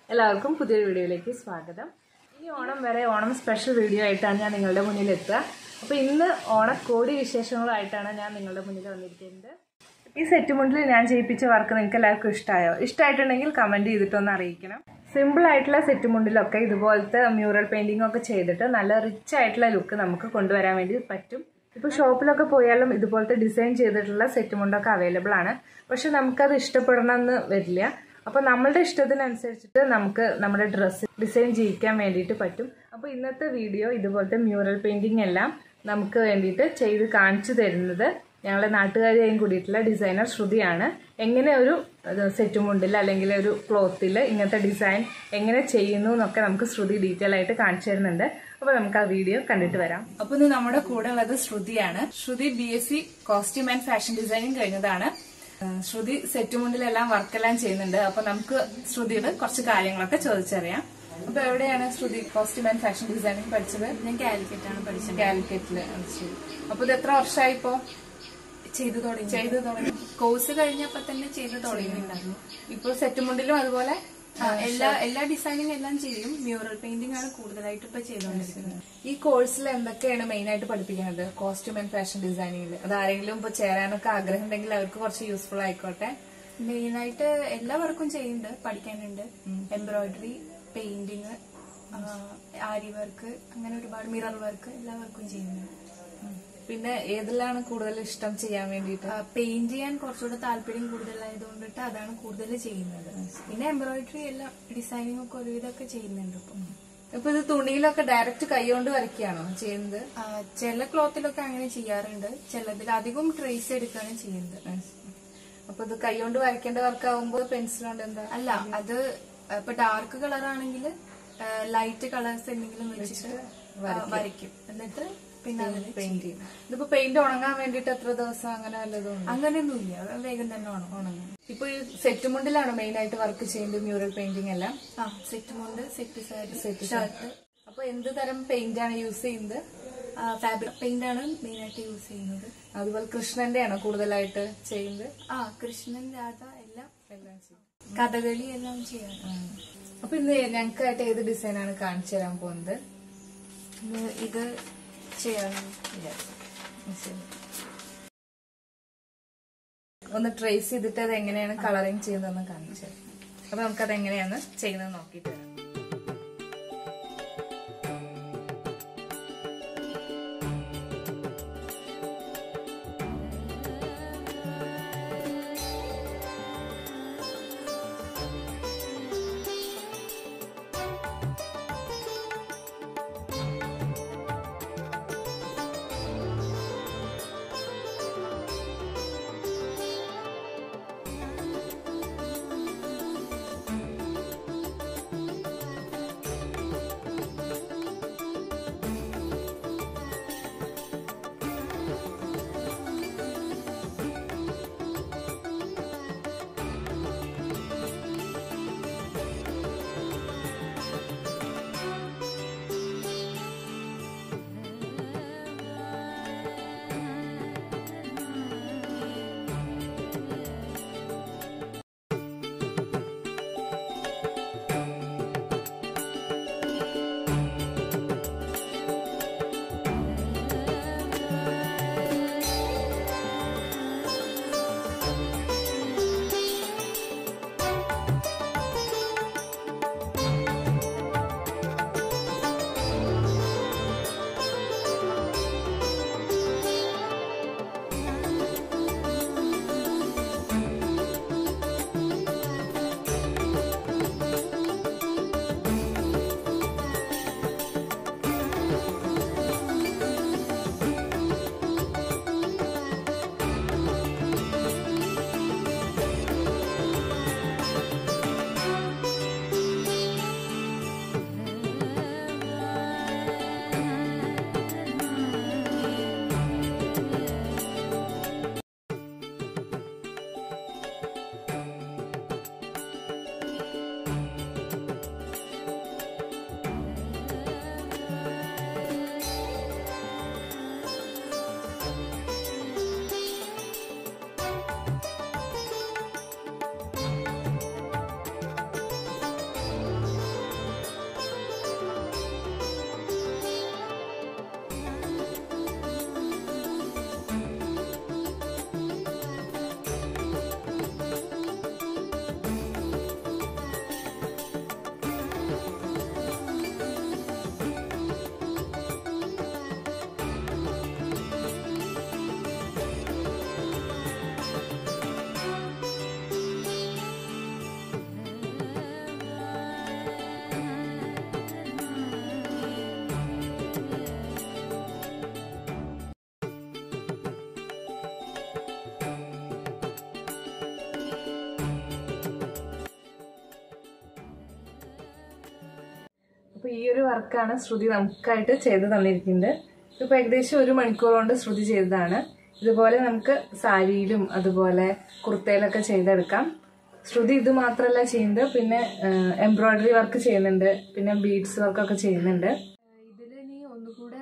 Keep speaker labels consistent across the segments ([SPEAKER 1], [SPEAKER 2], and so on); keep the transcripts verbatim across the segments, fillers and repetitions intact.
[SPEAKER 1] എല്ലാവർക്കും പുതിയൊരു വീഡിയോയിലേക്ക് സ്വാഗതം. ഈ ഓണം വരെ ഓണം സ്പെഷ്യൽ വീഡിയോ ആയിട്ടാണ് ഞാൻ നിങ്ങളുടെ മുന്നിൽ എത്തുക. അപ്പോൾ ഇന്ന് ഓണക്കോടി വിശേഷങ്ങളായിട്ടാണ് ഞാൻ നിങ്ങളുടെ മുന്നിൽ വന്നിരിക്കുന്നത്. ഈ സെറ്റ് മുണ്ടിൽ ഞാൻ ചെയ്യിപ്പിച്ച വർക്ക് നിങ്ങൾക്ക് എല്ലാവർക്കും ഇഷ്ടമായോ? ഇഷ്ടമായിട്ടുണ്ടെങ്കിൽ കമൻറ്റ് ചെയ്തിട്ടൊന്ന് അറിയിക്കണം. സിമ്പിൾ ആയിട്ടുള്ള സെറ്റ് മുണ്ടിലൊക്കെ ഇതുപോലത്തെ മ്യൂറൽ പെയിൻറ്റിംഗ് ഒക്കെ ചെയ്തിട്ട് നല്ല റിച്ച് ആയിട്ടുള്ള ലുക്ക് നമുക്ക് കൊണ്ടുവരാൻ വേണ്ടി പറ്റും. ഇപ്പോൾ ഷോപ്പിലൊക്കെ പോയാലും ഇതുപോലത്തെ ഡിസൈൻ ചെയ്തിട്ടുള്ള സെറ്റ് മുണ്ടൊക്കെ അവൈലബിൾ ആണ്. പക്ഷെ നമുക്കത് ഇഷ്ടപ്പെടണമെന്ന് വരില്ല. അപ്പോൾ നമ്മളുടെ ഇഷ്ടത്തിനനുസരിച്ചിട്ട് നമുക്ക് നമ്മുടെ ഡ്രസ്സ് ഡിസൈൻ ചെയ്യിക്കാൻ വേണ്ടിയിട്ട് പറ്റും. അപ്പോൾ ഇന്നത്തെ വീഡിയോ ഇതുപോലത്തെ മ്യൂറൽ പെയിൻറ്റിംഗ് എല്ലാം നമുക്ക് വേണ്ടിയിട്ട് ചെയ്ത് കാണിച്ചു തരുന്നത് ഞങ്ങളുടെ നാട്ടുകാരിയായും കൂടിയിട്ടുള്ള ഡിസൈനർ ശ്രുതിയാണ്. എങ്ങനെ ഒരു സെറ്റ് മുണ്ടിൽ അല്ലെങ്കിൽ ഒരു ക്ലോത്തിൽ ഇങ്ങനത്തെ ഡിസൈൻ എങ്ങനെ ചെയ്യുന്നു എന്നൊക്കെ നമുക്ക് ശ്രുതി ഡീറ്റെയിൽ ആയിട്ട് കാണിച്ചു തരുന്നുണ്ട്. അപ്പോൾ നമുക്ക് ആ വീഡിയോ കണ്ടിട്ട് വരാം. അപ്പോൾ ഇന്ന് നമ്മുടെ കൂടെ ഉള്ളത് ശ്രുതിയാണ്. Shruti B S C costume and fashion designing കഴിഞ്ഞതാണ്. ശ്രുതി സെറ്റ് മുണ്ടിലെല്ലാം വർക്കെല്ലാം ചെയ്യുന്നുണ്ട്. അപ്പൊ നമുക്ക് ശ്രുതിയുടെ കുറച്ച് കാര്യങ്ങളൊക്കെ ചോദിച്ചറിയാം. അപ്പൊ എവിടെയാണ് Shruti costume and fashion designing പഠിച്ചത്?
[SPEAKER 2] ഞാൻ കാലിക്കറ്റാണ് പഠിച്ചത്.
[SPEAKER 1] കാലിക്കറ്റില്. അപ്പൊ ഇത് എത്ര വർഷമായി ഇപ്പോ
[SPEAKER 2] ചെയ്തു തുടങ്ങി?
[SPEAKER 1] ചെയ്തു തുടങ്ങി
[SPEAKER 2] കോഴ്സ് കഴിഞ്ഞപ്പോ തന്നെ ചെയ്തു തുടങ്ങിയിട്ടുണ്ടായിരുന്നു.
[SPEAKER 1] ഇപ്പൊ സെറ്റ് മുണ്ടിലും അതുപോലെ
[SPEAKER 2] എല്ലാ എല്ലാ ഡിസൈനിങ് എല്ലാം ചെയ്യും. മ്യൂറൽ പെയിന്റിംഗ് ആണ് കൂടുതലായിട്ട് ഇപ്പൊ ചെയ്തുകൊണ്ടിരിക്കുന്നത്.
[SPEAKER 1] ഈ കോഴ്സിൽ എന്തൊക്കെയാണ് മെയിൻ ആയിട്ട് പഠിപ്പിക്കുന്നത് കോസ്റ്റ്യൂം ആൻഡ് ഫാഷൻ ഡിസൈനിങ്ങിൽ? അത് ആരെങ്കിലും ഇപ്പൊ ചേരാനൊക്കെ ആഗ്രഹം ഉണ്ടെങ്കിൽ അവർക്ക് കുറച്ച് യൂസ്ഫുൾ ആയിക്കോട്ടെ.
[SPEAKER 2] മെയിൻ ആയിട്ട് എല്ലാ വർക്കും ചെയ്യുന്നുണ്ട്, പഠിക്കാനുണ്ട്. എംബ്രോയിഡറി, പെയിന്റിങ്, ആരി വർക്ക്, അങ്ങനെ ഒരുപാട് മിറർ വർക്ക് എല്ലാ വർക്കും ചെയ്യുന്നുണ്ട്.
[SPEAKER 1] പിന്നെ ഏതിലാണ് കൂടുതൽ ഇഷ്ടം ചെയ്യാൻ വേണ്ടിയിട്ട്?
[SPEAKER 2] പെയിന്റ് ചെയ്യാൻ കുറച്ചുകൂടെ താല്പര്യം കൂടുതലായതുകൊണ്ടിട്ട് അതാണ് കൂടുതൽ ചെയ്യുന്നത്. പിന്നെ എംബ്രോയിഡറി എല്ലാം ഡിസൈനിങ് ഒക്കെ ഒരുവിധമൊക്കെ ചെയ്യുന്നുണ്ട്. ഇപ്പം
[SPEAKER 1] ഇപ്പൊ ഇത് തുണിയിലൊക്കെ ഡയറക്റ്റ് കൈകൊണ്ട് വരയ്ക്കുകയാണോ ചെയ്യുന്നത്?
[SPEAKER 2] ചില ക്ലോത്തിലൊക്കെ അങ്ങനെ ചെയ്യാറുണ്ട്, ചിലതിൽ അധികം ട്രേസ് എടുക്കുകയാണ് ചെയ്യുന്നത്.
[SPEAKER 1] അപ്പൊ ഇത് കൈകൊണ്ട് വരയ്ക്കേണ്ട വർക്ക് ആവുമ്പോൾ പെൻസിൽ കൊണ്ട് എന്താ?
[SPEAKER 2] അല്ല, അത് ഇപ്പൊ ഡാർക്ക് കളർ ആണെങ്കിൽ ലൈറ്റ് കളേഴ്സ് എന്തെങ്കിലും വെച്ചിട്ട് വരയ്ക്കും, എന്നിട്ട് പിന്നെ
[SPEAKER 1] പെയിന്റ് ചെയ്യും. ഇതിപ്പോ പെയിന്റ് ഉണങ്ങാൻ വേണ്ടിട്ട് എത്ര ദിവസം അങ്ങനെ വല്ലതും?
[SPEAKER 2] അങ്ങനെയൊന്നുമില്ല, വേഗം തന്നെ ഉണങ്ങും.
[SPEAKER 1] ഇപ്പൊ ഈ സെറ്റ് മുണ്ടിലാണോ മെയിൻ ആയിട്ട് വർക്ക് ചെയ്യുന്നത് മ്യൂറൽ പെയിന്റിംഗ് എല്ലാം?
[SPEAKER 2] ആ, സെറ്റ് മുണ്ട്, സെറ്റ്
[SPEAKER 1] സെറ്റ് ഷർട്ട്. അപ്പൊ എന്ത് തരം പെയിന്റ് ആണ് യൂസ് ചെയ്യുന്നത്?
[SPEAKER 2] ഫാബ്രിക് പെയിന്റ് ആണ് മെയിൻ ആയിട്ട് യൂസ് ചെയ്യുന്നത്.
[SPEAKER 1] അതുപോലെ കൃഷ്ണന്റെ ആണോ കൂടുതലായിട്ട് ചെയ്യുന്നത്?
[SPEAKER 2] ആ, കൃഷ്ണൻ, രാധ എല്ലാം എല്ലാം ചെയ്യും. കഥകളി എല്ലാം ചെയ്യാം.
[SPEAKER 1] അപ്പൊ ഇന്ന് ഞങ്ങൾക്കായിട്ട് ഏത് ഡിസൈനാണ് കാണിച്ചു തരാൻ പോകുന്നത്?
[SPEAKER 2] ഇത് ചെയ്യാം.
[SPEAKER 1] ഒന്ന് ട്രേസ് ചെയ്തിട്ട് അത് എങ്ങനെയാണ് കളറിങ് ചെയ്യുന്നതെന്ന് കാണിച്ചു തരാം. അപ്പൊ നമുക്കത് എങ്ങനെയാണ് ചെയ്യുന്നത് നോക്കിയിട്ട് വരാം. അപ്പോൾ ഈ ഒരു വർക്കാണ് ശ്രുതി നമുക്കായിട്ട് ചെയ്ത് തന്നിരിക്കുന്നത്. ഇതിപ്പോൾ ഏകദേശം ഒരു മണിക്കൂർ കൊണ്ട് ശ്രുതി ചെയ്തതാണ്. ഇതുപോലെ നമുക്ക് സാരിയിലും അതുപോലെ കുർത്തയിലൊക്കെ ചെയ്തെടുക്കാം. ശ്രുതി ഇത് മാത്രമല്ല ചെയ്യുന്നത്, പിന്നെ എംബ്രോയിഡറി വർക്ക് ചെയ്യുന്നുണ്ട്, പിന്നെ ബീഡ്സ് വർക്കൊക്കെ ചെയ്യുന്നുണ്ട്.
[SPEAKER 2] ഇതിൽ ഇനി ഒന്നുകൂടെ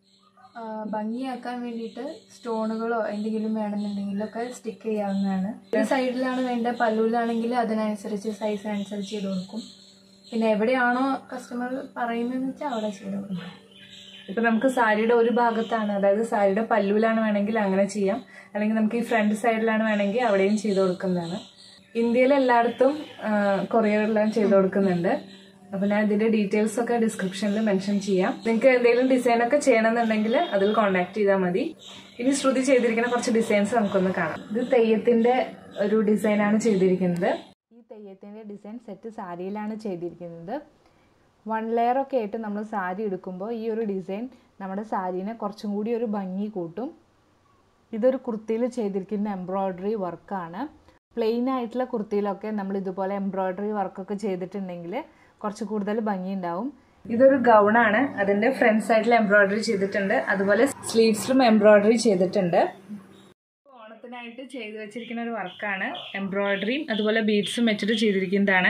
[SPEAKER 2] ഭംഗിയാക്കാൻ വേണ്ടിയിട്ട് സ്റ്റോണുകളോ എന്തെങ്കിലും വേണമെന്നുണ്ടെങ്കിലൊക്കെ സ്റ്റിക്ക് ചെയ്യാവുന്നതാണ്. ഒരു സൈഡിലാണ് വേണ്ട, പല്ലുവിലാണെങ്കിൽ അതിനനുസരിച്ച് സൈസിനനുസരിച്ച് ചെയ്ത് കൊടുക്കും. പിന്നെ എവിടെയാണോ കസ്റ്റമർ പറയുന്നതെന്ന് വെച്ചാൽ അവിടെ ചെയ്ത് കൊടുക്കും.
[SPEAKER 1] ഇപ്പം നമുക്ക് സാരിയുടെ ഒരു ഭാഗത്താണ്, അതായത് സാരിയുടെ പല്ലുവിലാണ് വേണമെങ്കിൽ അങ്ങനെ ചെയ്യാം, അല്ലെങ്കിൽ നമുക്ക് ഈ ഫ്രണ്ട് സൈഡിലാണ് വേണമെങ്കിൽ അവിടെയും ചെയ്ത് കൊടുക്കുന്നതാണ്. ഇന്ത്യയിൽ എല്ലായിടത്തും കൊറിയറെല്ലാം ചെയ്ത് കൊടുക്കുന്നുണ്ട്. അപ്പോൾ ഞാൻ ഇതിന്റെ ഡീറ്റെയിൽസ് ഒക്കെ ഡിസ്ക്രിപ്ഷനിൽ മെൻഷൻ ചെയ്യാം. നിങ്ങൾക്ക് എന്തെങ്കിലും ഡിസൈൻ ഒക്കെ ചെയ്യണമെന്നുണ്ടെങ്കിൽ അതിൽ കോൺടാക്ട് ചെയ്താൽ മതി. ഇനി ശ്രുതി ചെയ്തിരിക്കുന്ന കുറച്ച് ഡിസൈൻസ് നമുക്കൊന്ന് കാണാം. ഇത് തെയ്യത്തിന്റെ ഒരു ഡിസൈനാണ് ചെയ്തിരിക്കുന്നത്.
[SPEAKER 3] ഈ തെയ്യത്തിന്റെ ഡിസൈൻ സെറ്റ് സാരിയിലാണ് ചെയ്തിരിക്കുന്നത്. വൺ ലെയർ ഒക്കെ ആയിട്ട് നമ്മൾ സാരി എടുക്കുമ്പോൾ ഈ ഒരു ഡിസൈൻ നമ്മുടെ സാരീനെ കുറച്ചും കൂടി ഒരു ഭംഗി കൂട്ടും. ഇതൊരു കുർത്തിയിൽ ചെയ്തിരിക്കുന്ന എംബ്രോയിഡറി വർക്കാണ്. പ്ലെയിൻ ആയിട്ടുള്ള കുർത്തിയിലൊക്കെ നമ്മൾ ഇതുപോലെ എംബ്രോയിഡറി വർക്കൊക്കെ ചെയ്തിട്ടുണ്ടെങ്കിൽ കുറച്ച് കൂടുതൽ ഭംഗി ഉണ്ടാവും.
[SPEAKER 1] ഇതൊരു ഗൗണാണ്, അതിന്റെ ഫ്രണ്ട് സൈഡിൽ എംബ്രോയിഡറി ചെയ്തിട്ടുണ്ട്, അതുപോലെ സ്ലീവ്സിലും എംബ്രോയിഡറി ചെയ്തിട്ടുണ്ട്. ഓണത്തിനായിട്ട് ചെയ്തു വെച്ചിരിക്കുന്ന ഒരു വർക്കാണ്. എംബ്രോയിഡറിയും അതുപോലെ ബീഡ്സും വെച്ചിട്ട് ചെയ്തിരിക്കുന്നതാണ്.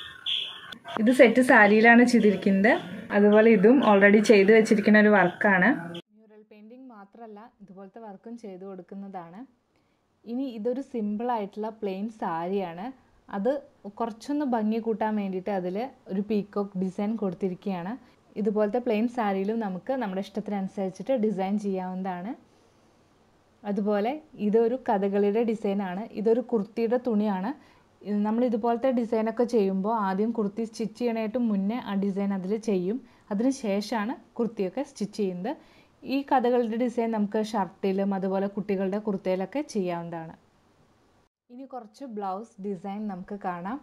[SPEAKER 1] ഇത് സെറ്റ് സാരിയിലാണ് ചെയ്തിരിക്കുന്നത്. അതുപോലെ ഇതും ഓൾറെഡി ചെയ്തു വെച്ചിരിക്കുന്ന ഒരു വർക്കാണ്.
[SPEAKER 3] മ്യൂറൽ പെയിൻറ്റിങ് മാത്രമല്ല ഇതുപോലത്തെ വർക്കും ചെയ്തു കൊടുക്കുന്നതാണ്. ഇനി ഇതൊരു സിമ്പിളായിട്ടുള്ള പ്ലെയിൻ സാരിയാണ്. അത് കുറച്ചൊന്ന് ഭംഗി കൂട്ടാൻ വേണ്ടിയിട്ട് അതിൽ ഒരു പീക്കോക്ക് ഡിസൈൻ കൊടുത്തിരിക്കുകയാണ്. ഇതുപോലത്തെ പ്ലെയിൻ സാരിയിലും നമുക്ക് നമ്മുടെ ഇഷ്ടത്തിനനുസരിച്ചിട്ട് ഡിസൈൻ ചെയ്യാവുന്നതാണ്. അതുപോലെ ഇതൊരു കഥകളിയുടെ ഡിസൈനാണ്. ഇതൊരു കുർത്തിയുടെ തുണിയാണ്. നമ്മൾ ഇതുപോലത്തെ ഡിസൈനൊക്കെ ചെയ്യുമ്പോൾ ആദ്യം കുർത്തി സ്റ്റിച്ച് ചെയ്യണേട്ട് മുന്നേ ആ ഡിസൈൻ അതിൽ ചെയ്യും. അതിന് ശേഷമാണ് കുർത്തിയൊക്കെ സ്റ്റിച്ച് ചെയ്യുന്നത്. ഈ കഥകളുടെ ഡിസൈൻ നമുക്ക് ഷർട്ടിലും അതുപോലെ കുട്ടികളുടെ കുർത്തയിലൊക്കെ ചെയ്യാവുന്നതാണ്. ഇനി കുറച്ച് ബ്ലൗസ് ഡിസൈൻ നമുക്ക് കാണാം.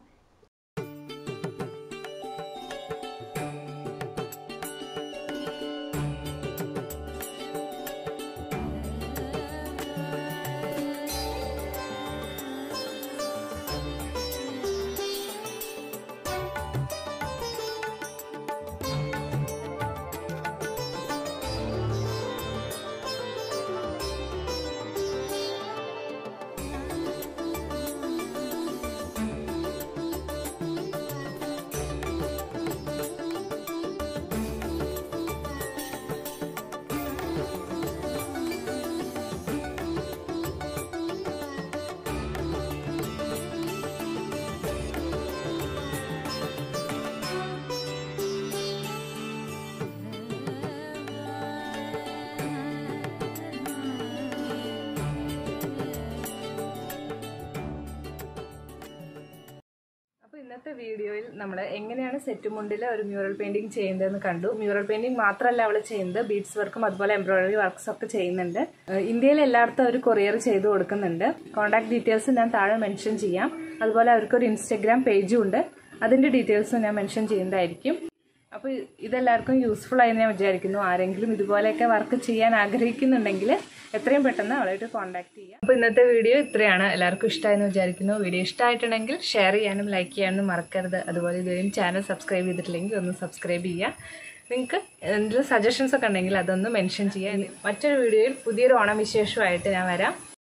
[SPEAKER 1] ഇന്നത്തെ വീഡിയോയിൽ നമ്മൾ എങ്ങനെയാണ് സെറ്റ് മുണ്ടിൽ ഒരു മ്യൂറൽ പെയിന്റിംഗ് ചെയ്യുന്നതെന്ന് കണ്ടു. മ്യൂറൽ പെയിന്റിംഗ് മാത്രമല്ല അവൾ ചെയ്യുന്നത്, ബീഡ്സ് വർക്കും അതുപോലെ എംബ്രോയിഡറി വർക്ക്സ് ഒക്കെ ചെയ്യുന്നുണ്ട്. ഇന്ത്യയിൽ എല്ലായിടത്തും അവർ കൊറിയർ ചെയ്ത് കൊടുക്കുന്നുണ്ട്. കോൺടാക്ട് ഡീറ്റെയിൽസ് ഞാൻ താഴെ മെൻഷൻ ചെയ്യാം. അതുപോലെ അവർക്കൊരു ഇൻസ്റ്റഗ്രാം പേജും ഉണ്ട്, അതിന്റെ ഡീറ്റെയിൽസും ഞാൻ മെൻഷൻ ചെയ്യുന്നതായിരിക്കും. അപ്പോൾ ഇതെല്ലാവർക്കും യൂസ്ഫുൾ ആയി ഞാൻ വിചാരിക്കുന്നു. ആരെങ്കിലും ഇതുപോലെയൊക്കെ വർക്ക് ചെയ്യാൻ ആഗ്രഹിക്കുന്നുണ്ടെങ്കിൽ എത്രയും പെട്ടെന്ന് അവളായിട്ട് കോൺടാക്ട് ചെയ്യാം. അപ്പോൾ ഇന്നത്തെ വീഡിയോ ഇത്രയാണ്. എല്ലാവർക്കും ഇഷ്ടമായെന്ന് വിചാരിക്കുന്നു. വീഡിയോ ഇഷ്ടമായിട്ടുണ്ടെങ്കിൽ ഷെയർ ചെയ്യാനും ലൈക്ക് ചെയ്യാനും മറക്കരുത്. അതുപോലെ ഇതുവരെയും ചാനൽ സബ്സ്ക്രൈബ് ചെയ്തിട്ടില്ലെങ്കിൽ ഒന്ന് സബ്സ്ക്രൈബ് ചെയ്യുക. നിങ്ങൾക്ക് എന്തെങ്കിലും സജഷൻസ് ഒക്കെ ഉണ്ടെങ്കിൽ അതൊന്ന് മെൻഷൻ ചെയ്യുക. മറ്റൊരു വീഡിയോയിൽ പുതിയൊരു ഓണം വിശേഷമായിട്ട് ഞാൻ വരാം.